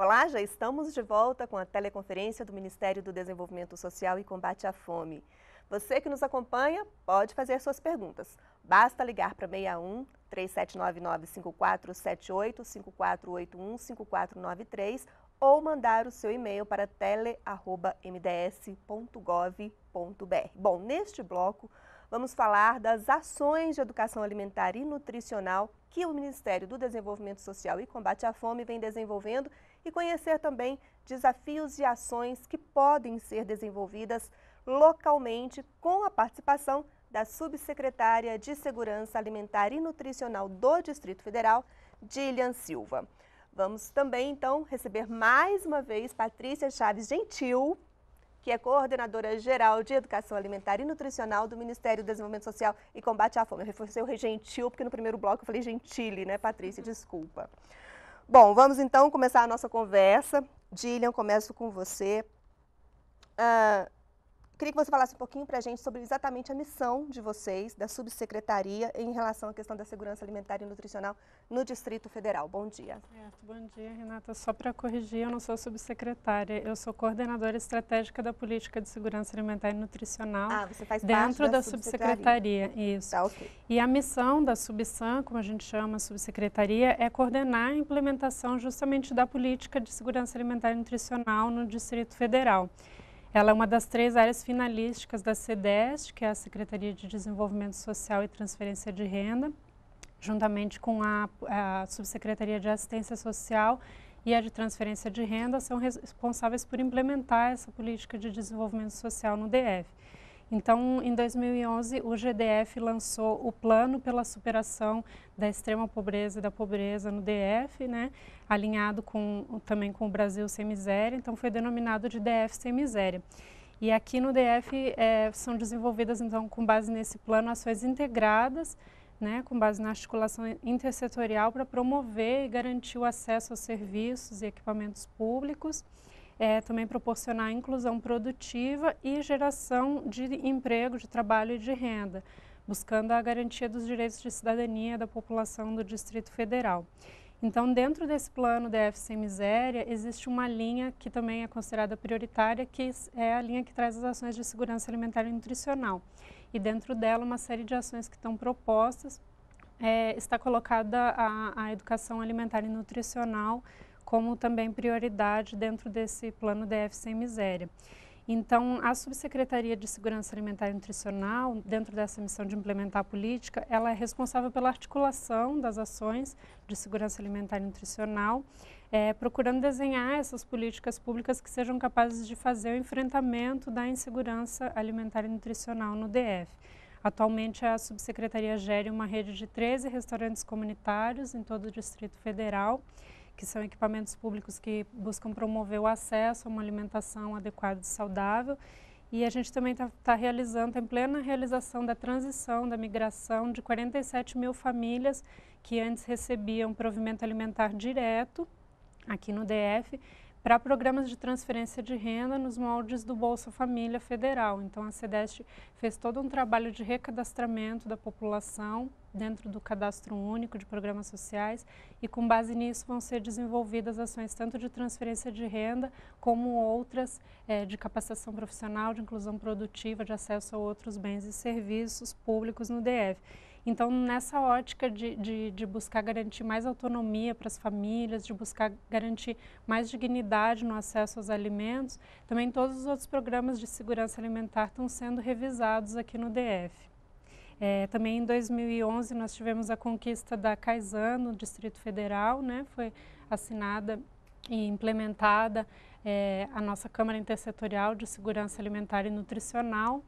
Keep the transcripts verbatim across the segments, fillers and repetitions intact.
Olá, já estamos de volta com a teleconferência do Ministério do Desenvolvimento Social e Combate à Fome. Você que nos acompanha pode fazer suas perguntas. Basta ligar para seis um, três sete nove nove, cinco quatro sete oito, cinco quatro oito um, cinco quatro nove três ou mandar o seu e-mail para tele arroba m d s ponto gov ponto b r. Bom, neste bloco vamos falar das ações de educação alimentar e nutricional que o Ministério do Desenvolvimento Social e Combate à Fome vem desenvolvendo e conhecer também desafios e ações que podem ser desenvolvidas localmente com a participação da subsecretária de Segurança Alimentar e Nutricional do Distrito Federal, Dilian Silva. Vamos também, então, receber mais uma vez Patrícia Chaves Gentil, que é coordenadora geral de Educação Alimentar e Nutricional do Ministério do Desenvolvimento Social e Combate à Fome. Eu reforcei o gentil, porque no primeiro bloco eu falei gentile, né, Patrícia? Desculpa. Bom, vamos então começar a nossa conversa. Dilian, começo com você. Ah, queria que você falasse um pouquinho para a gente sobre exatamente a missão de vocês, da subsecretaria, em relação à questão da segurança alimentar e nutricional no Distrito Federal. Bom dia. Certo, bom dia, Renata. Só para corrigir, eu não sou subsecretária, eu sou coordenadora estratégica da Política de Segurança Alimentar e Nutricional ah, você faz dentro parte da, da subsecretaria. subsecretaria. Isso. Tá, okay. E a missão da Subsam, como a gente chama a subsecretaria, é coordenar a implementação justamente da Política de Segurança Alimentar e Nutricional no Distrito Federal. Ela é uma das três áreas finalísticas da SEDEST, que é a Secretaria de Desenvolvimento Social e Transferência de Renda, juntamente com a, a Subsecretaria de Assistência Social e a de Transferência de Renda, são responsáveis por implementar essa política de desenvolvimento social no D F. Então, em dois mil e onze, o G D F lançou o Plano pela Superação da Extrema Pobreza e da Pobreza no D F, né, alinhado com, também com o Brasil Sem Miséria, então foi denominado de D F Sem Miséria. E aqui no D F é, são desenvolvidas, então, com base nesse plano, ações integradas, né, com base na articulação intersetorial para promover e garantir o acesso aos serviços e equipamentos públicos, É, também proporcionar a inclusão produtiva e geração de emprego, de trabalho e de renda, buscando a garantia dos direitos de cidadania da população do Distrito Federal. Então, dentro desse plano D F Sem Miséria, existe uma linha que também é considerada prioritária, que é a linha que traz as ações de segurança alimentar e nutricional. E dentro dela, uma série de ações que estão propostas, é, está colocada a, a educação alimentar e nutricional como também prioridade dentro desse plano D F Sem Miséria. Então, a Subsecretaria de Segurança Alimentar e Nutricional, dentro dessa missão de implementar a política, ela é responsável pela articulação das ações de segurança alimentar e nutricional, é, procurando desenhar essas políticas públicas que sejam capazes de fazer o enfrentamento da insegurança alimentar e nutricional no D F. Atualmente, a Subsecretaria gere uma rede de treze restaurantes comunitários em todo o Distrito Federal, que são equipamentos públicos que buscam promover o acesso a uma alimentação adequada e saudável. E a gente também está tá realizando, está em plena realização da transição, da migração de quarenta e sete mil famílias que antes recebiam provimento alimentar direto aqui no D F, para programas de transferência de renda nos moldes do Bolsa Família Federal. Então, a SEDEST fez todo um trabalho de recadastramento da população dentro do Cadastro Único de Programas Sociais e, com base nisso, vão ser desenvolvidas ações tanto de transferência de renda como outras é, de capacitação profissional, de inclusão produtiva, de acesso a outros bens e serviços públicos no D F. Então, nessa ótica de, de, de buscar garantir mais autonomia para as famílias, de buscar garantir mais dignidade no acesso aos alimentos, também todos os outros programas de segurança alimentar estão sendo revisados aqui no D F. É, também em dois mil e onze nós tivemos a conquista da Kaizen no Distrito Federal, né? Foi assinada e implementada é, a nossa Câmara Intersetorial de Segurança Alimentar e Nutricional,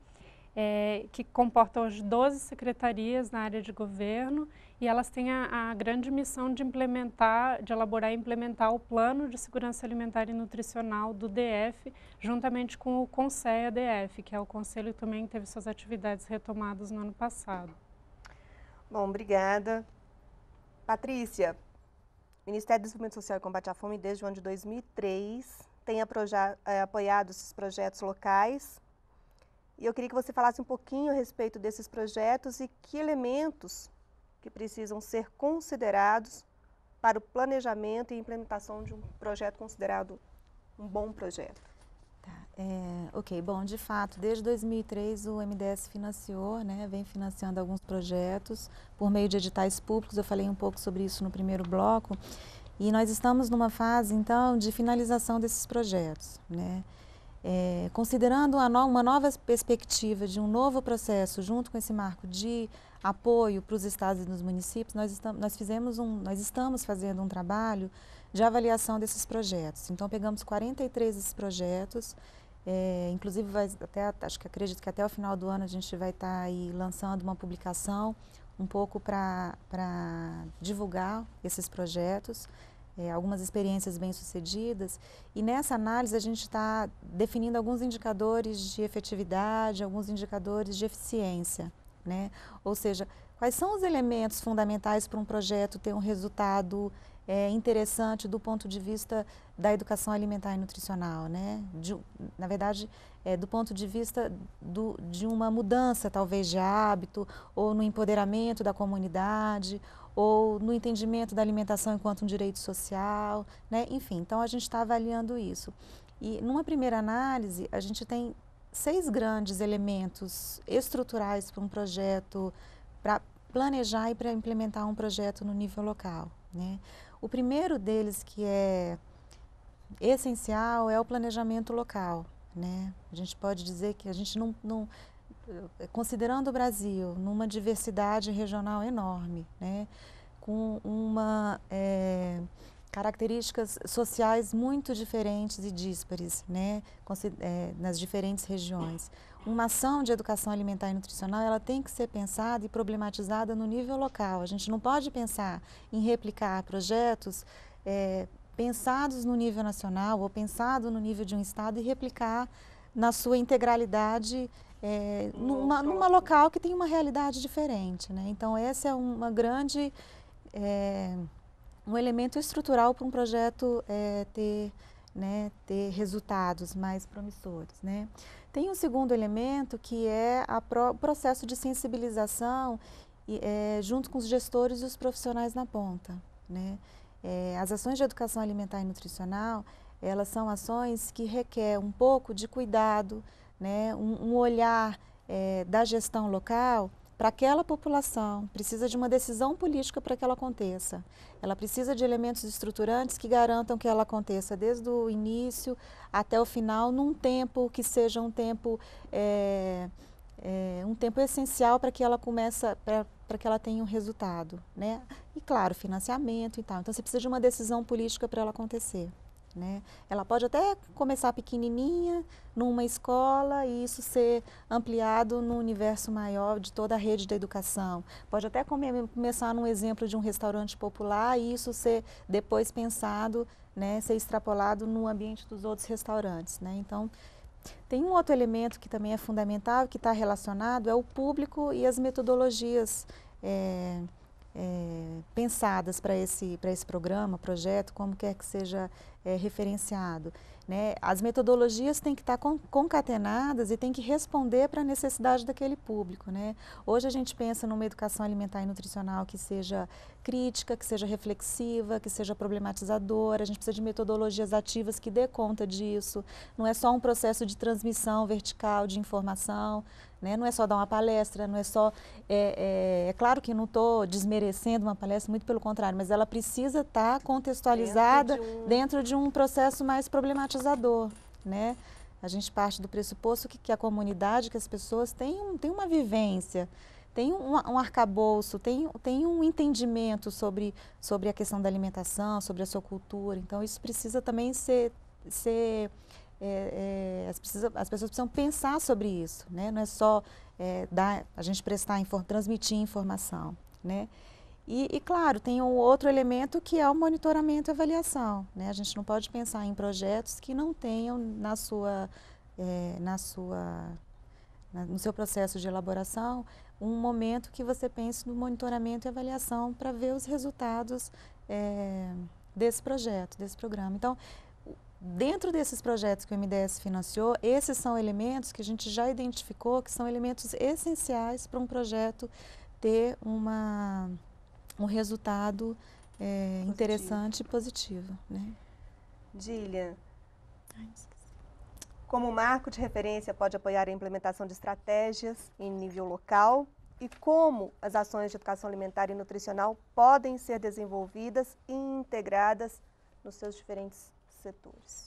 É, que comporta hoje doze secretarias na área de governo, e elas têm a, a grande missão de implementar, de elaborar e implementar o Plano de Segurança Alimentar e Nutricional do D F, juntamente com o CONSEA D F, que é o conselho que também teve suas atividades retomadas no ano passado. Bom, obrigada. Patrícia, o Ministério do Desenvolvimento Social e Combate à Fome, desde o ano de dois mil e três, tem aproja, é, apoiado esses projetos locais. E eu queria que você falasse um pouquinho a respeito desses projetos e que elementos que precisam ser considerados para o planejamento e implementação de um projeto considerado um bom projeto? Tá, é, ok, bom, de fato, desde dois mil e três o M D S financiou, né, vem financiando alguns projetos por meio de editais públicos, eu falei um pouco sobre isso no primeiro bloco, e nós estamos numa fase, então, de finalização desses projetos, né. É, considerando no, uma nova perspectiva de um novo processo junto com esse marco de apoio para os estados e dos municípios, nós estamos, nós fizemos um, nós estamos fazendo um trabalho de avaliação desses projetos. Então pegamos quarenta e três desses projetos, é, inclusive vai até, acho que acredito que até o final do ano a gente vai estar aí lançando uma publicação um pouco para para divulgar esses projetos. É, algumas experiências bem-sucedidas, e nessa análise a gente está definindo alguns indicadores de efetividade, alguns indicadores de eficiência, né? Ou seja, quais são os elementos fundamentais para um projeto ter um resultado é, interessante do ponto de vista da educação alimentar e nutricional, né? De, na verdade, é, do ponto de vista do, de uma mudança talvez de hábito, ou no empoderamento da comunidade, ou no entendimento da alimentação enquanto um direito social, né? Enfim, então a gente está avaliando isso. E numa primeira análise, a gente tem seis grandes elementos estruturais para um projeto, para planejar e para implementar um projeto no nível local, né? O primeiro deles, que é essencial, é o planejamento local, né? A gente pode dizer que a gente não, não considerando o Brasil numa diversidade regional enorme, né, com uma, é, características sociais muito diferentes e díspares, né, é, nas diferentes regiões. Uma ação de educação alimentar e nutricional, ela tem que ser pensada e problematizada no nível local. A gente não pode pensar em replicar projetos é, pensados no nível nacional ou pensado no nível de um estado e replicar na sua integralidade É, numa, numa local que tem uma realidade diferente, né? Então, esse é uma grande, é, um elemento estrutural para um projeto é, ter, né, ter resultados mais promissores, né? Tem um segundo elemento que é a pro, o processo de sensibilização é, junto com os gestores e os profissionais na ponta, né? É, as ações de educação alimentar e nutricional, elas são ações que requerem um pouco de cuidado, né, um, um olhar é, da gestão local para aquela população, precisa de uma decisão política para que ela aconteça. Ela precisa de elementos estruturantes que garantam que ela aconteça desde o início até o final, num tempo que seja um tempo, é, é, um tempo essencial para que ela comece, para que ela tenha um resultado, né? E claro, financiamento e tal. Então você precisa de uma decisão política para ela acontecer. Né? Ela pode até começar pequenininha numa escola e isso ser ampliado no universo maior de toda a rede da educação. Pode até come começar num exemplo de um restaurante popular e isso ser depois pensado, né, ser extrapolado no ambiente dos outros restaurantes, né? Então, tem um outro elemento que também é fundamental, que está relacionado, é o público e as metodologias é, é, pensadas para esse, para esse programa, projeto, como quer que seja é, referenciado. Né? As metodologias têm que estar concatenadas e têm que responder para a necessidade daquele público. Né? Hoje a gente pensa numa educação alimentar e nutricional que seja crítica, que seja reflexiva, que seja problematizadora, a gente precisa de metodologias ativas que dê conta disso, não é só um processo de transmissão vertical de informação, né? Não é só dar uma palestra, não é só... É, é, é claro que não estou desmerecendo uma palestra, muito pelo contrário, mas ela precisa estar contextualizada dentro de um, dentro de um processo mais problematizador, né? A gente parte do pressuposto que, que a comunidade, que as pessoas têm, um, têm uma vivência, tem um, um arcabouço, tem, tem um entendimento sobre, sobre a questão da alimentação, sobre a sua cultura. Então, isso precisa também ser... ser é, é, as, precisa, as pessoas precisam pensar sobre isso, né? Não é só é, dar, a gente prestar, transmitir informação, né? E, e, claro, tem um outro elemento que é o monitoramento e avaliação, né? A gente não pode pensar em projetos que não tenham na sua, é, na sua, na, no seu processo de elaboração um momento que você pense no monitoramento e avaliação para ver os resultados é, desse projeto, desse programa. Então, dentro desses projetos que o M D S financiou, esses são elementos que a gente já identificou que são elementos essenciais para um projeto ter uma, um resultado é, interessante e positiva, né? Gillian, como marco de referência pode apoiar a implementação de estratégias em nível local e como as ações de educação alimentar e nutricional podem ser desenvolvidas e integradas nos seus diferentes setores?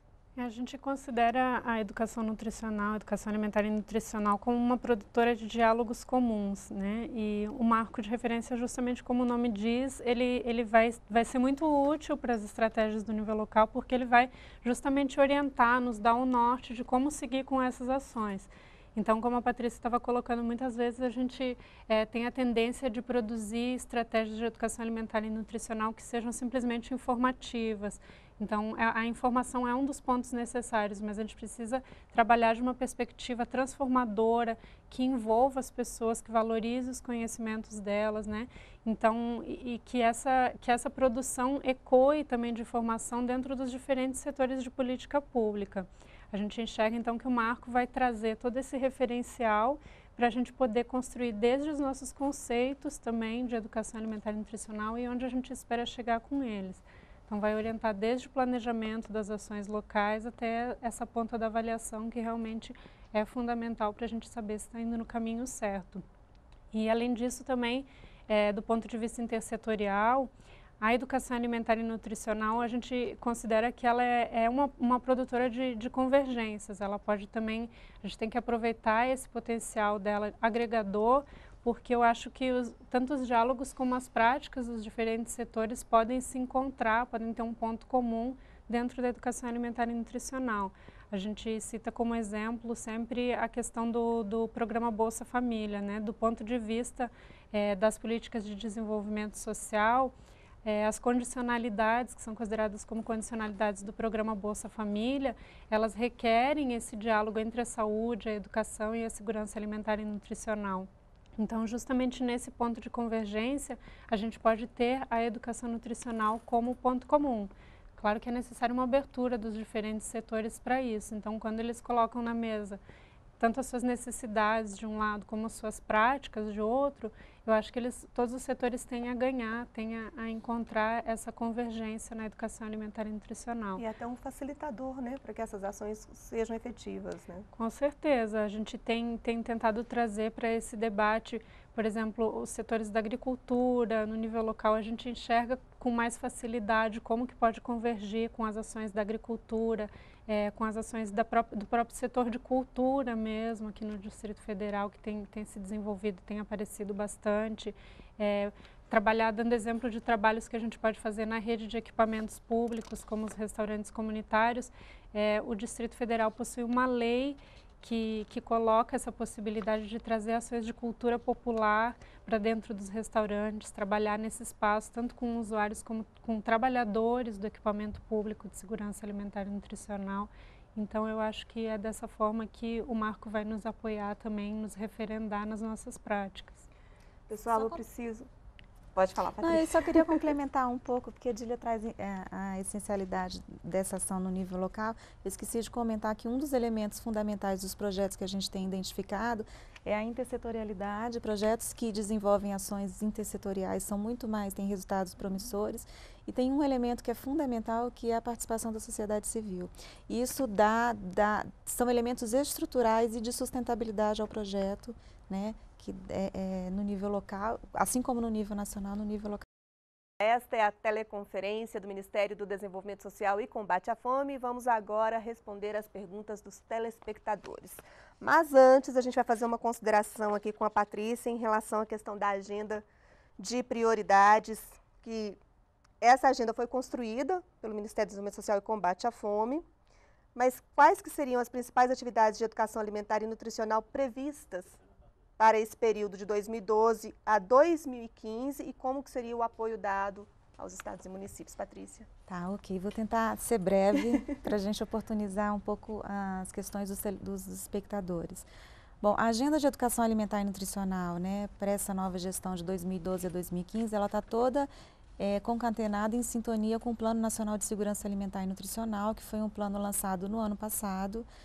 A gente considera a educação nutricional, a educação alimentar e nutricional como uma produtora de diálogos comuns, né? E o marco de referência, justamente como o nome diz, ele, ele vai, vai ser muito útil para as estratégias do nível local, porque ele vai justamente orientar, nos dar um norte de como seguir com essas ações. Então, como a Patrícia estava colocando, muitas vezes a gente é, tem a tendência de produzir estratégias de educação alimentar e nutricional que sejam simplesmente informativas. Então, a, a informação é um dos pontos necessários, mas a gente precisa trabalhar de uma perspectiva transformadora, que envolva as pessoas, que valorize os conhecimentos delas, né? Então, e, e que, essa, que essa produção ecoe também de informação dentro dos diferentes setores de política pública. A gente enxerga, então, que o marco vai trazer todo esse referencial para a gente poder construir desde os nossos conceitos também de educação alimentar e nutricional e onde a gente espera chegar com eles. Então, vai orientar desde o planejamento das ações locais até essa ponta da avaliação, que realmente é fundamental para a gente saber se está indo no caminho certo. E, além disso, também, é, do ponto de vista intersetorial, a educação alimentar e nutricional, a gente considera que ela é, é uma, uma produtora de, de convergências. Ela pode também, a gente tem que aproveitar esse potencial dela agregador, porque eu acho que os, tanto os diálogos como as práticas dos diferentes setores podem se encontrar, podem ter um ponto comum dentro da educação alimentar e nutricional. A gente cita como exemplo sempre a questão do, do programa Bolsa Família, né? Do ponto de vista é, das políticas de desenvolvimento social. É, as condicionalidades, que são consideradas como condicionalidades do programa Bolsa Família, elas requerem esse diálogo entre a saúde, a educação e a segurança alimentar e nutricional. Então, justamente nesse ponto de convergência, a gente pode ter a educação nutricional como ponto comum. Claro que é necessária uma abertura dos diferentes setores para isso. Então, quando eles colocam na mesa tanto as suas necessidades de um lado como as suas práticas de outro, eu acho que eles, todos os setores têm a ganhar, têm a, a encontrar essa convergência na educação alimentar e nutricional. E até um facilitador, né, para que essas ações sejam efetivas, né? Com certeza, a gente tem, tem tentado trazer para esse debate, por exemplo, os setores da agricultura, no nível local a gente enxerga com mais facilidade como que pode convergir com as ações da agricultura, É, com as ações da pró do próprio setor de cultura mesmo, aqui no Distrito Federal, que tem, tem se desenvolvido, tem aparecido bastante. É, trabalhar dando exemplo de trabalhos que a gente pode fazer na rede de equipamentos públicos, como os restaurantes comunitários. É, o Distrito Federal possui uma lei que, que coloca essa possibilidade de trazer ações de cultura popular para dentro dos restaurantes, trabalhar nesse espaço, tanto com usuários como com trabalhadores do equipamento público de segurança alimentar e nutricional. Então, eu acho que é dessa forma que o marco vai nos apoiar também, nos referendar nas nossas práticas. Pessoal, eu preciso... Pode falar, Patrícia. Não, eu só queria complementar um pouco, porque a Dília traz é, a essencialidade dessa ação no nível local. Eu esqueci de comentar que um dos elementos fundamentais dos projetos que a gente tem identificado é a intersetorialidade. Projetos que desenvolvem ações intersetoriais são muito mais, têm resultados promissores. E tem um elemento que é fundamental, que é a participação da sociedade civil. Isso dá, dá, são elementos estruturais e de sustentabilidade ao projeto, né? Que é, é, no nível local, assim como no nível nacional, no nível local. Esta é a teleconferência do Ministério do Desenvolvimento Social e Combate à Fome. Vamos agora responder as perguntas dos telespectadores. Mas antes, a gente vai fazer uma consideração aqui com a Patrícia em relação à questão da agenda de prioridades, que essa agenda foi construída pelo Ministério do Desenvolvimento Social e Combate à Fome. Mas quais que seriam as principais atividades de educação alimentar e nutricional previstas para esse período de dois mil e doze a dois mil e quinze e como que seria o apoio dado aos estados e municípios? Patrícia. Tá, ok. Vou tentar ser breve para a gente oportunizar um pouco as questões dos, dos espectadores. Bom, a agenda de educação alimentar e nutricional, né, para essa nova gestão de dois mil e doze a dois mil e quinze, ela está toda é, concatenada em sintonia com o Plano Nacional de Segurança Alimentar e Nutricional, que foi um plano lançado no ano passado.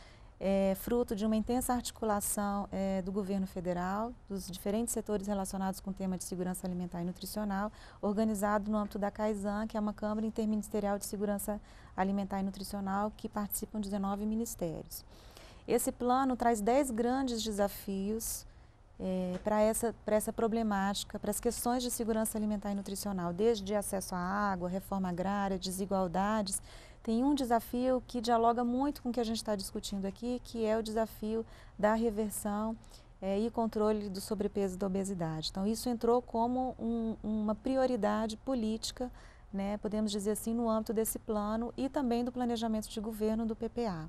é fruto de uma intensa articulação é, do governo federal, dos diferentes setores relacionados com o tema de segurança alimentar e nutricional, organizado no âmbito da CAISAN, que é uma Câmara Interministerial de Segurança Alimentar e Nutricional, que participam dezenove ministérios. Esse plano traz dez grandes desafios é, para essa, para essa problemática, para as questões de segurança alimentar e nutricional, desde acesso à água, reforma agrária, desigualdades. Tem um desafio que dialoga muito com o que a gente está discutindo aqui, que é o desafio da reversão é, e controle do sobrepeso e da obesidade. Então, isso entrou como um, uma prioridade política, né, podemos dizer assim, no âmbito desse plano e também do planejamento de governo do P P A.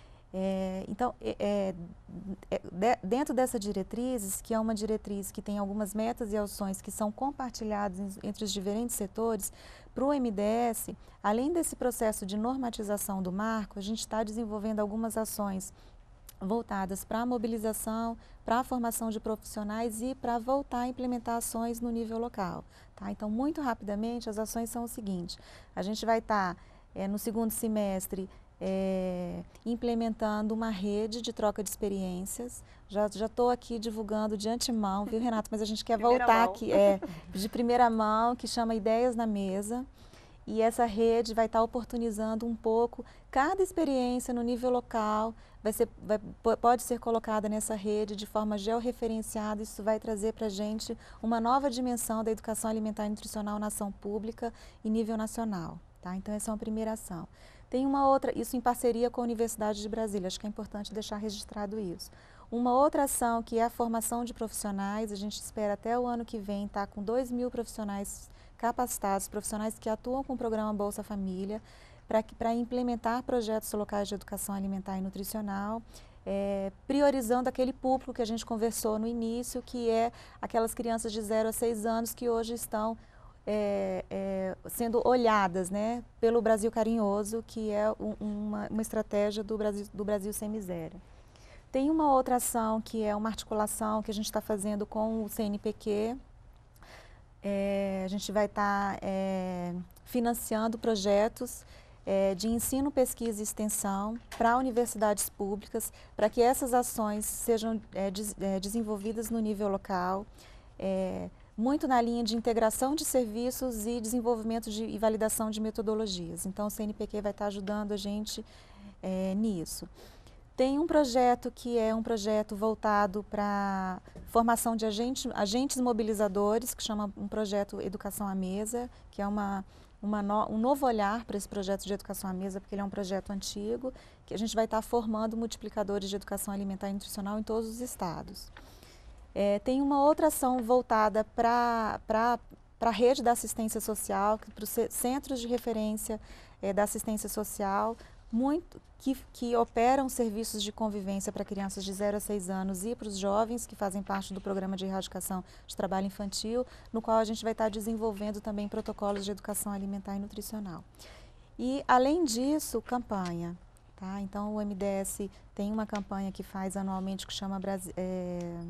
É, então, é, é, de, dentro dessa diretriz, que é uma diretriz que tem algumas metas e ações que são compartilhadas entre os diferentes setores, para o M D S, além desse processo de normatização do marco, a gente está desenvolvendo algumas ações voltadas para a mobilização, para a formação de profissionais e para voltar a implementar ações no nível local. Tá? Então, muito rapidamente, as ações são o seguinte: a gente vai estar, tá, é, no segundo semestre, É, implementando uma rede de troca de experiências. Já estou aqui divulgando de antemão, viu, Renato? Mas a gente quer primeira voltar mão. aqui, é, de primeira mão, que chama Ideias na Mesa. E essa rede vai estar oportunizando um pouco cada experiência no nível local, vai ser, vai, pode ser colocada nessa rede de forma georreferenciada. Isso vai trazer para a gente uma nova dimensão da educação alimentar e nutricional na ação pública e nível nacional. Tá? Então, essa é uma primeira ação. Tem uma outra, isso em parceria com a Universidade de Brasília, acho que é importante deixar registrado isso. Uma outra ação que é a formação de profissionais, a gente espera até o ano que vem estar com dois mil profissionais capacitados, profissionais que atuam com o programa Bolsa Família, para implementar projetos locais de educação alimentar e nutricional, é, priorizando aquele público que a gente conversou no início, que é aquelas crianças de zero a seis anos que hoje estão É, é, sendo olhadas, né, pelo Brasil Carinhoso, que é um, uma, uma estratégia do Brasil, do Brasil Sem Miséria. Tem uma outra ação que é uma articulação que a gente está fazendo com o C N P Q. É, a gente vai estar tá, é, financiando projetos é, de ensino, pesquisa e extensão para universidades públicas, para que essas ações sejam é, des, é, desenvolvidas no nível local, é, muito na linha de integração de serviços e desenvolvimento de, e validação de metodologias. Então, o C N P Q vai estar ajudando a gente é, nisso. Tem um projeto que é um projeto voltado para formação de agente, agentes mobilizadores, que chama um projeto Educação à Mesa, que é uma, uma no, um novo olhar para esse projeto de Educação à Mesa, porque ele é um projeto antigo, que a gente vai estar formando multiplicadores de educação alimentar e nutricional em todos os estados. É, tem uma outra ação voltada para a rede da assistência social, para os centros de referência é, da assistência social, muito, que, que operam serviços de convivência para crianças de zero a seis anos e para os jovens que fazem parte do programa de erradicação de trabalho infantil, no qual a gente vai estar desenvolvendo também protocolos de educação alimentar e nutricional. E, além disso, campanha. Tá? Então, o M D S tem uma campanha que faz anualmente que chama Brasil... É,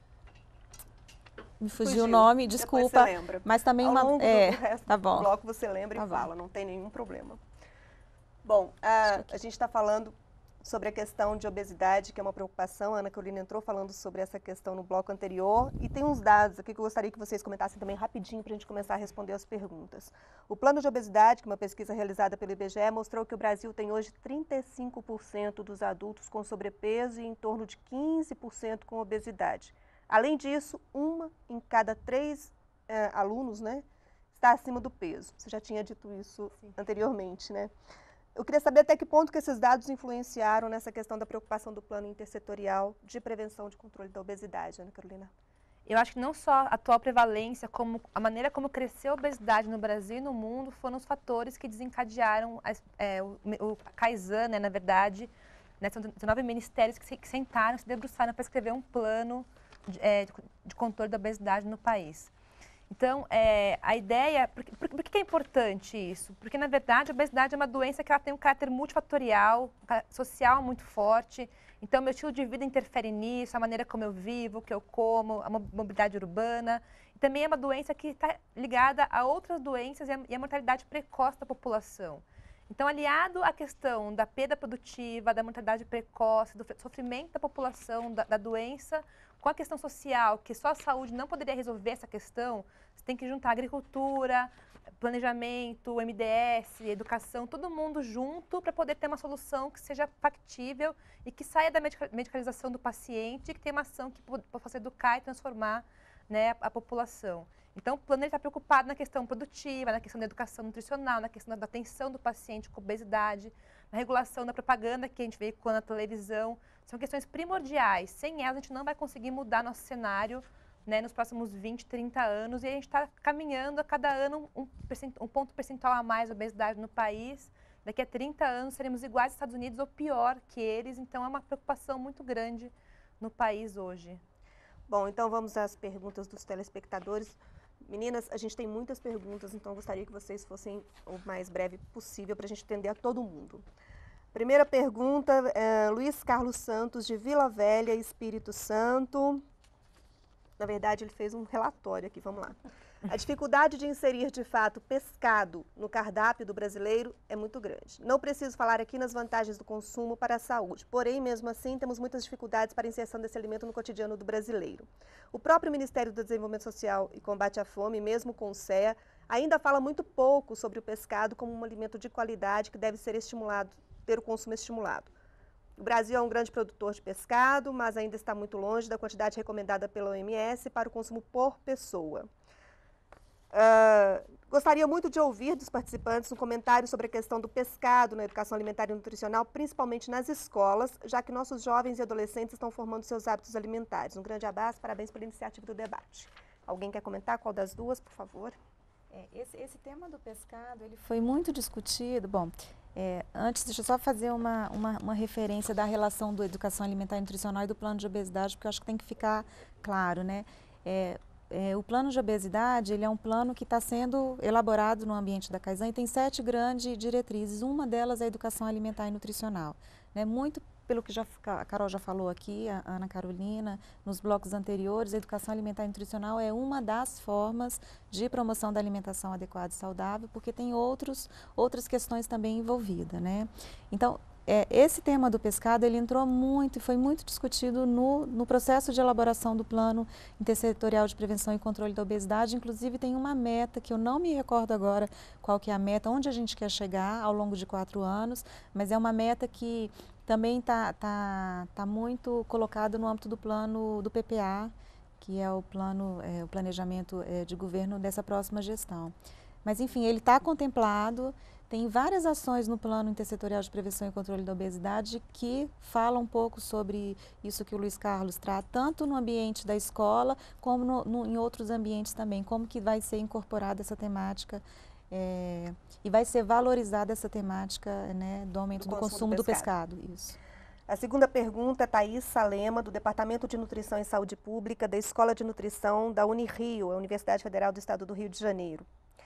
Me fugiu, fugiu o nome, desculpa, mas também Ao uma... longo é, do resto tá bom. do bloco você lembra tá e bom. fala, não tem nenhum problema. Bom, a, a gente está falando sobre a questão de obesidade, que é uma preocupação. A Ana Carolina entrou falando sobre essa questão no bloco anterior. E tem uns dados aqui que eu gostaria que vocês comentassem também rapidinho para a gente começar a responder as perguntas. O plano de obesidade, que é uma pesquisa realizada pelo I B G E, mostrou que o Brasil tem hoje trinta e cinco por cento dos adultos com sobrepeso e em torno de quinze por cento com obesidade. Além disso, uma em cada três eh, alunos, né, está acima do peso. Você já tinha dito isso Sim. anteriormente, né? Eu queria saber até que ponto que esses dados influenciaram nessa questão da preocupação do plano intersetorial de prevenção de controle da obesidade, Ana Carolina. Eu acho que não só a atual prevalência, como a maneira como cresceu a obesidade no Brasil e no mundo foram os fatores que desencadearam a, é, o, o CAISAN, né, na verdade, né, são dezenove ministérios que, se, que sentaram, se debruçaram para escrever um plano De, é, de controle da obesidade no país. Então, é, a ideia... Por, por, por que é importante isso? Porque, na verdade, a obesidade é uma doença que ela tem um caráter multifatorial, social muito forte. Então, meu estilo de vida interfere nisso, a maneira como eu vivo, o que eu como, a mobilidade urbana. E também é uma doença que está ligada a outras doenças e a, e a mortalidade precoce da população. Então, aliado à questão da perda produtiva, da mortalidade precoce, do sofrimento da população, da, da doença, com a questão social, que só a saúde não poderia resolver essa questão, você tem que juntar agricultura, planejamento, o M D S, educação, todo mundo junto para poder ter uma solução que seja factível e que saia da medicalização do paciente e que tenha uma ação que possa educar e transformar, né, a, a população. Então, o plano está preocupado na questão produtiva, na questão da educação nutricional, na questão da atenção do paciente com obesidade, na regulação da propaganda que a gente veicula na televisão. São questões primordiais. Sem elas, a gente não vai conseguir mudar nosso cenário, né, nos próximos vinte, trinta anos. E a gente está caminhando a cada ano um, um ponto percentual a mais de obesidade no país. Daqui a trinta anos, seremos iguais aos Estados Unidos ou pior que eles. Então, é uma preocupação muito grande no país hoje. Bom, então vamos às perguntas dos telespectadores. Meninas, a gente tem muitas perguntas, então eu gostaria que vocês fossem o mais breve possível para a gente atender a todo mundo. Primeira pergunta, é, Luiz Carlos Santos, de Vila Velha, Espírito Santo. Na verdade, ele fez um relatório aqui, vamos lá. A dificuldade de inserir, de fato, pescado no cardápio do brasileiro é muito grande. Não preciso falar aqui nas vantagens do consumo para a saúde, porém, mesmo assim, temos muitas dificuldades para a inserção desse alimento no cotidiano do brasileiro. O próprio Ministério do Desenvolvimento Social e Combate à Fome, mesmo com o C E A, ainda fala muito pouco sobre o pescado como um alimento de qualidade que deve ser estimulado, ter o consumo estimulado. O Brasil é um grande produtor de pescado, mas ainda está muito longe da quantidade recomendada pela O M S para o consumo por pessoa. Uh, gostaria muito de ouvir dos participantes um comentário sobre a questão do pescado na educação alimentar e nutricional, principalmente nas escolas, já que nossos jovens e adolescentes estão formando seus hábitos alimentares. Um grande abraço, parabéns pela iniciativa do debate. Alguém quer comentar qual das duas, por favor? É, esse, esse tema do pescado, ele foi muito discutido. Bom, é, antes deixa eu só fazer uma, uma, uma referência da relação da educação alimentar e nutricional e do plano de obesidade, porque eu acho que tem que ficar claro, né? É, É, o plano de obesidade, ele é um plano que está sendo elaborado no ambiente da Kaizen e tem sete grandes diretrizes, uma delas é a educação alimentar e nutricional. Né? Muito pelo que já, a Carol já falou aqui, a Ana Carolina, nos blocos anteriores, a educação alimentar e nutricional é uma das formas de promoção da alimentação adequada e saudável, porque tem outros, outras questões também envolvidas. Né? Então, É, esse tema do pescado, ele entrou muito e foi muito discutido no, no processo de elaboração do Plano Intersetorial de Prevenção e Controle da Obesidade. Inclusive, tem uma meta, que eu não me recordo agora qual que é a meta, onde a gente quer chegar ao longo de quatro anos, mas é uma meta que também está tá, tá muito colocada no âmbito do plano do P P A, que é o, plano, é, o planejamento é, de governo dessa próxima gestão. Mas, enfim, ele está contemplado. Tem várias ações no Plano Intersetorial de Prevenção e Controle da Obesidade que falam um pouco sobre isso que o Luiz Carlos traz, tanto no ambiente da escola como no, no, em outros ambientes também, como que vai ser incorporada essa temática é, e vai ser valorizada essa temática, né, do aumento do, do consumo, consumo do pescado. Do pescado. Isso. A segunda pergunta é Thaís Salema, do Departamento de Nutrição e Saúde Pública da Escola de Nutrição da Unirio, a Universidade Federal do Estado do Rio de Janeiro.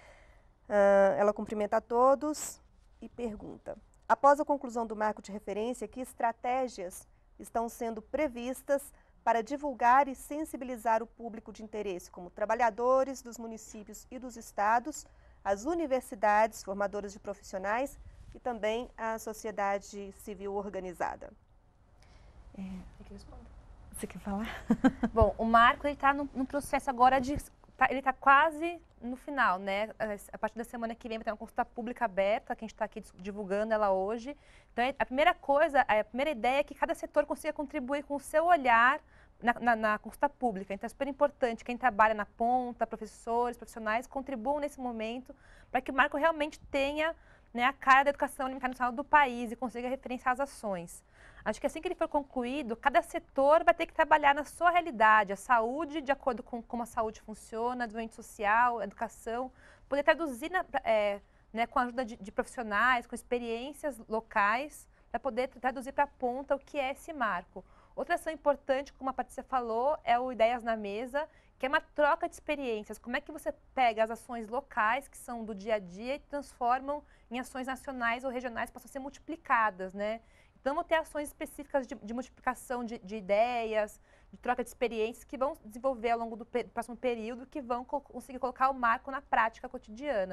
Uh, ela cumprimenta a todos e pergunta: após a conclusão do marco de referência, que estratégias estão sendo previstas para divulgar e sensibilizar o público de interesse, como trabalhadores dos municípios e dos estados, as universidades formadoras de profissionais e também a sociedade civil organizada? É, que Você quer falar? Bom, o marco está no, no processo agora de... Ele está quase no final, né? A partir da semana que vem vai ter uma consulta pública aberta, que a gente está aqui divulgando ela hoje. Então, a primeira coisa, a primeira ideia é que cada setor consiga contribuir com o seu olhar na, na, na consulta pública. Então, é super importante quem trabalha na ponta, professores, profissionais, contribuam nesse momento para que o marco realmente tenha, né, a cara da educação alimentar nacional do país e consiga referenciar as ações. Acho que assim que ele for concluído, cada setor vai ter que trabalhar na sua realidade, a saúde, de acordo com como a saúde funciona, desenvolvimento social, educação, poder traduzir na, é, né, com a ajuda de, de profissionais, com experiências locais, para poder traduzir para a ponta o que é esse marco. Outra ação importante, como a Patrícia falou, é o Ideias na Mesa, que é uma troca de experiências. Como é que você pega as ações locais, que são do dia a dia, e transformam em ações nacionais ou regionais que possam ser multiplicadas, né? Então, vão ter ações específicas de, de multiplicação de, de ideias, de troca de experiências que vão desenvolver ao longo do, pe- do próximo período, que vão co- conseguir colocar o marco na prática cotidiana.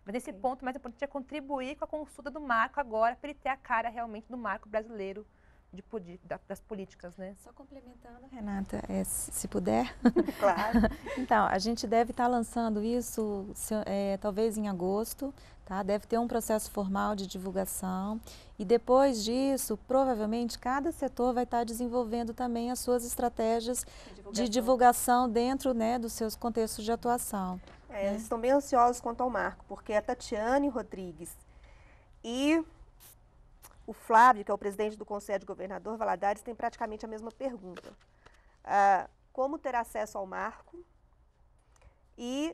Mas nesse Ok. ponto, o mais importante é contribuir com a consulta do marco agora, para ele ter a cara realmente do marco brasileiro de, poli- da- das políticas, né? Só complementando, Renata, é, se se puder. Claro. Então, a gente deve estar lançando isso se- é, talvez em agosto, tá? Deve ter um processo formal de divulgação e depois disso, provavelmente, cada setor vai estar desenvolvendo também as suas estratégias de divulgação dentro, né, dos seus contextos de atuação. É, eles estão bem ansiosos quanto ao marco, porque a Tatiane Rodrigues e o Flávio, que é o presidente do Conselho de Governador Valadares, tem praticamente a mesma pergunta. Ah, como ter acesso ao marco e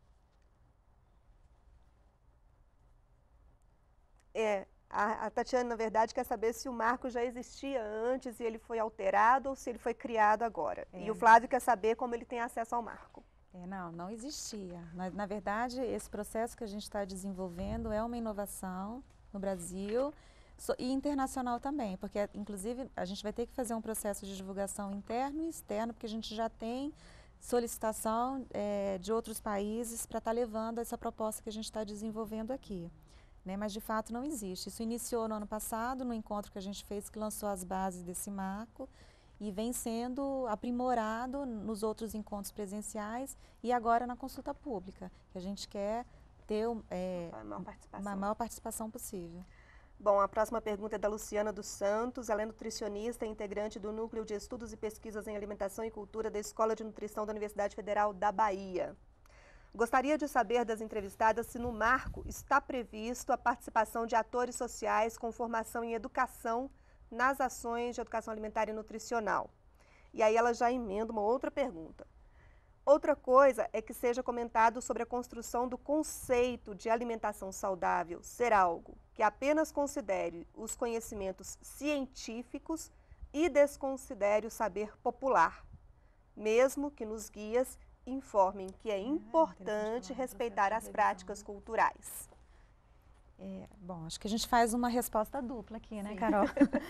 é, a, a Tatiane, na verdade, quer saber se o marco já existia antes e ele foi alterado ou se ele foi criado agora. É. E o Flávio quer saber como ele tem acesso ao marco. É, não, não existia. Na, na verdade, esse processo que a gente está desenvolvendo é uma inovação no Brasil so- e internacional também, porque, inclusive, a gente vai ter que fazer um processo de divulgação interno e externo, porque a gente já tem solicitação é, de outros países para estar levando essa proposta que a gente está desenvolvendo aqui. Né? Mas, de fato, não existe. Isso iniciou no ano passado, no encontro que a gente fez, que lançou as bases desse marco, e vem sendo aprimorado nos outros encontros presenciais e agora na consulta pública, que a gente quer ter é, A maior participação. uma maior participação possível. Bom, a próxima pergunta é da Luciana dos Santos. Ela é nutricionista e integrante do Núcleo de Estudos e Pesquisas em Alimentação e Cultura da Escola de Nutrição da Universidade Federal da Bahia. Gostaria de saber das entrevistadas se no marco está previsto a participação de atores sociais com formação em educação nas ações de educação alimentar e nutricional. E aí ela já emenda uma outra pergunta. Outra coisa é que seja comentado sobre a construção do conceito de alimentação saudável ser algo que apenas considere os conhecimentos científicos e desconsidere o saber popular, mesmo que nos guias informem que é importante respeitar as práticas culturais. É, bom, acho que a gente faz uma resposta dupla aqui, né, Carol?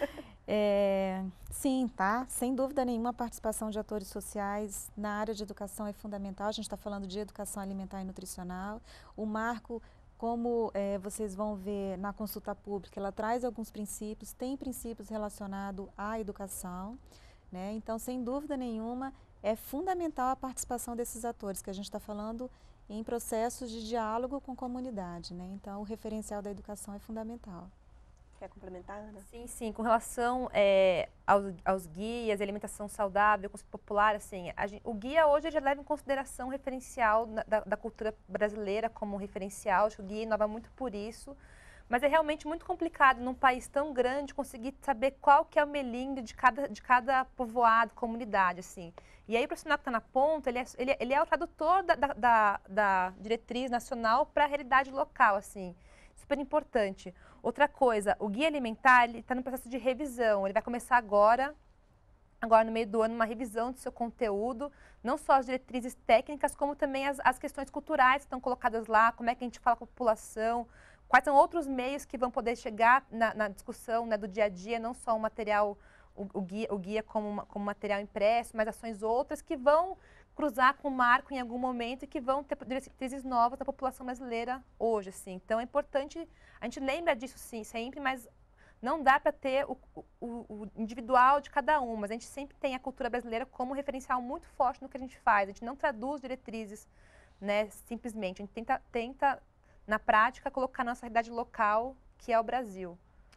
é, sim, tá? Sem dúvida nenhuma, a participação de atores sociais na área de educação é fundamental. A gente está falando de educação alimentar e nutricional. O marco, como é, vocês vão ver na consulta pública, ela traz alguns princípios, tem princípios relacionados à educação, né? Então, sem dúvida nenhuma, é fundamental a participação desses atores, que a gente está falando em processos de diálogo com a comunidade, né? Então, o referencial da educação é fundamental. Quer complementar, Ana? Sim, sim. Com relação é, aos, aos guias, alimentação saudável, conceito popular, assim, a gente, o guia hoje já leva em consideração o referencial na, da, da cultura brasileira como referencial. Acho que o guia inova muito por isso. Mas é realmente muito complicado num país tão grande conseguir saber qual que é o melindre de cada, de cada povoado, comunidade, assim. E aí o profissional que está na ponta, ele é, ele, ele é o tradutor da, da, da, da diretriz nacional para a realidade local, assim. Super importante. Outra coisa, o guia alimentar, ele está no processo de revisão. Ele vai começar agora, agora no meio do ano, uma revisão do seu conteúdo, não só as diretrizes técnicas, como também as, as questões culturais que estão colocadas lá, como é que a gente fala com a população, quais são outros meios que vão poder chegar na, na discussão, né, do dia a dia, não só o material, o, o, guia, o guia como, uma, como material impresso, mas ações outras que vão cruzar com o marco em algum momento e que vão ter diretrizes novas da população brasileira hoje, assim. Então é importante, a gente lembra disso sim, sempre, mas não dá para ter o, o, o individual de cada um, mas a gente sempre tem a cultura brasileira como referencial muito forte no que a gente faz. A gente não traduz diretrizes, né, simplesmente, a gente tenta, tenta na prática, colocar nossa realidade local, que é o Brasil.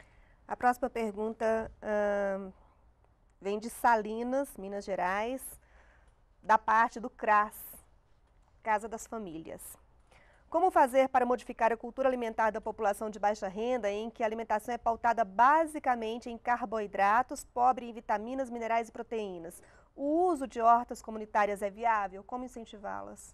A próxima pergunta hum, vem de Salinas, Minas Gerais, da parte do CRAS, Casa das Famílias. Como fazer para modificar a cultura alimentar da população de baixa renda, em que a alimentação é pautada basicamente em carboidratos, pobre em vitaminas, minerais e proteínas? O uso de hortas comunitárias é viável? Como incentivá-las?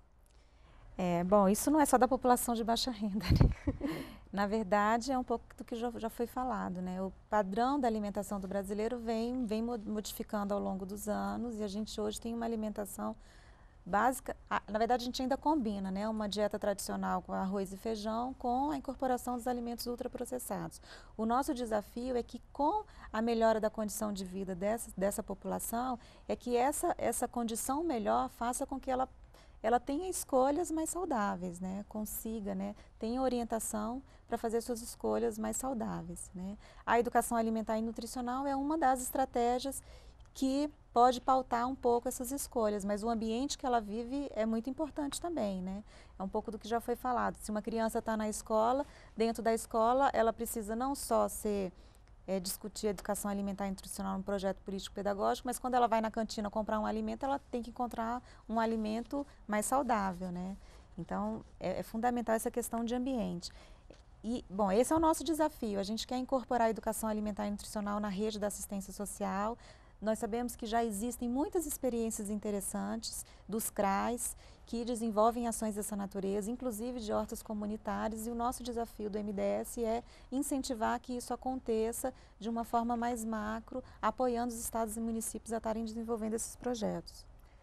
É, bom, isso não é só da população de baixa renda, né? Na verdade, é um pouco do que já, já foi falado, né? O padrão da alimentação do brasileiro vem, vem modificando ao longo dos anos e a gente hoje tem uma alimentação básica. Na verdade, a gente ainda combina, né? Uma dieta tradicional com arroz e feijão com a incorporação dos alimentos ultraprocessados. O nosso desafio é que, com a melhora da condição de vida dessa, dessa população, é que essa, essa condição melhor faça com que ela ela tenha escolhas mais saudáveis, né? Consiga, né? Tenha orientação para fazer suas escolhas mais saudáveis, né? A educação alimentar e nutricional é uma das estratégias que pode pautar um pouco essas escolhas, mas o ambiente que ela vive é muito importante também, né? É um pouco do que já foi falado. Se uma criança está na escola, dentro da escola, ela precisa não só ser É, discutir a educação alimentar e nutricional no projeto político-pedagógico, mas quando ela vai na cantina comprar um alimento, ela tem que encontrar um alimento mais saudável, né? Então, é, é fundamental essa questão de ambiente. E, bom, esse é o nosso desafio. A gente quer incorporar a educação alimentar e nutricional na rede da assistência social. Nós sabemos que já existem muitas experiências interessantes dos C R A S que desenvolvem ações dessa natureza, inclusive de hortas comunitárias, e o nosso desafio do M D S é incentivar que isso aconteça de uma forma mais macro, apoiando os estados e municípios a estarem desenvolvendo esses projetos.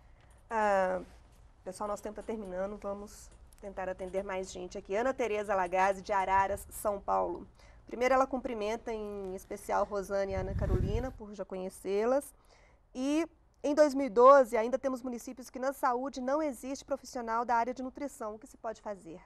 Ah, pessoal, nosso tempo está terminando, vamos tentar atender mais gente aqui. Ana Tereza Lagazzi, de Araras, São Paulo. Primeiro, ela cumprimenta em especial Rosane e Ana Carolina, por já conhecê-las. E em dois mil e doze, ainda temos municípios que na saúde não existe profissional da área de nutrição. O que se pode fazer?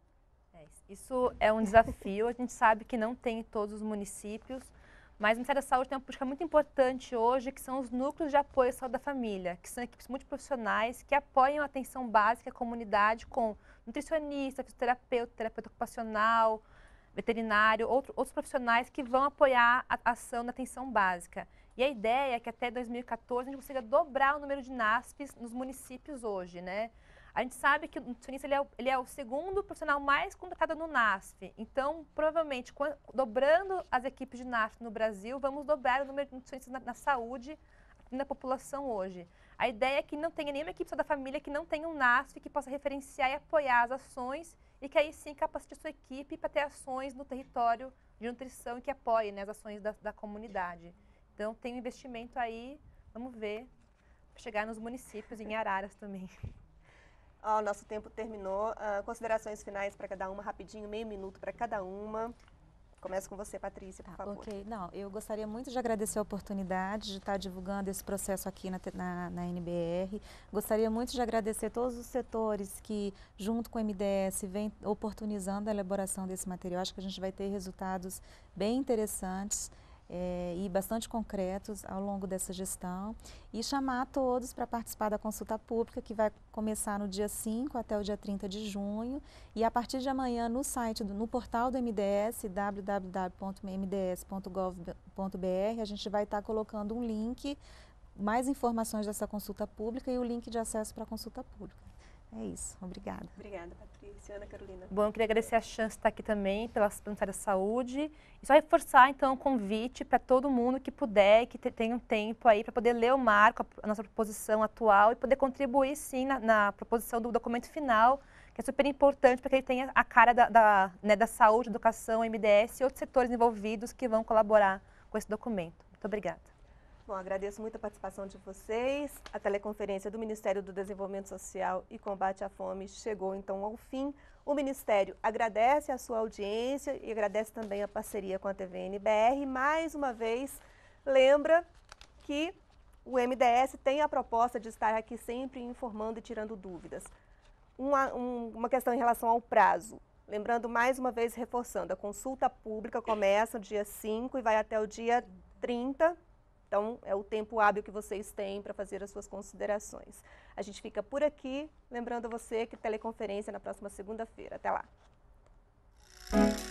É, isso é um desafio. A gente sabe que não tem em todos os municípios, mas o Ministério da Saúde tem uma política muito importante hoje, que são os núcleos de apoio à saúde da família, que são equipes multiprofissionais que apoiam a atenção básica à comunidade com nutricionista, fisioterapeuta, terapeuta ocupacional, veterinário, outro, outros profissionais que vão apoiar a ação na atenção básica. E a ideia é que até dois mil e quatorze a gente consiga dobrar o número de NASFs nos municípios hoje, né? A gente sabe que o nutricionista ele é, o, ele é o segundo profissional mais contratado no NASF. Então, provavelmente, quando, dobrando as equipes de NASF no Brasil, vamos dobrar o número de nutricionistas na, na saúde na população hoje. A ideia é que não tenha nenhuma equipe só da família que não tenha um NASF que possa referenciar e apoiar as ações e que aí sim capacite a sua equipe para ter ações no território de nutrição e que apoie, né, as ações da, da comunidade. Então, tem um investimento aí, vamos ver, para chegar nos municípios e em Araras também. O oh, nosso tempo terminou. Uh, considerações finais para cada uma, rapidinho, meio minuto para cada uma. Começa com você, Patrícia, por favor. Ok, não, eu gostaria muito de agradecer a oportunidade de estar divulgando esse processo aqui na, na, na N B R. Gostaria muito de agradecer todos os setores que, junto com o M D S, vem oportunizando a elaboração desse material. Acho que a gente vai ter resultados bem interessantes é, e bastante concretos ao longo dessa gestão. E chamar a todos para participar da consulta pública, que vai começar no dia cinco até o dia trinta de junho. E a partir de amanhã, no site, do, no portal do M D S, w w w ponto m d s ponto gov ponto b r, a gente vai estar colocando um link, mais informações dessa consulta pública e o link de acesso para a consulta pública. É isso. Obrigada. Obrigada, Patrícia. Ana Carolina. Bom, eu queria agradecer a chance de estar aqui também pela Secretaria da Saúde e só reforçar, então, o convite para todo mundo que puder, que tenha um tempo aí para poder ler o marco, a nossa proposição atual e poder contribuir, sim, na, na proposição do documento final, que é super importante para que ele tenha a cara da, da, né, da saúde, educação, M D S e outros setores envolvidos que vão colaborar com esse documento. Muito obrigada. Bom, agradeço muito a participação de vocês. A teleconferência do Ministério do Desenvolvimento Social e Combate à Fome chegou então ao fim. O Ministério agradece a sua audiência e agradece também a parceria com a T V N B R. Mais uma vez, lembra que o M D S tem a proposta de estar aqui sempre informando e tirando dúvidas. Uma, um, uma questão em relação ao prazo. Lembrando, mais uma vez, reforçando, a consulta pública começa no dia cinco e vai até o dia trinta. Então, é o tempo hábil que vocês têm para fazer as suas considerações. A gente fica por aqui, lembrando a você que teleconferência na próxima segunda-feira. Até lá!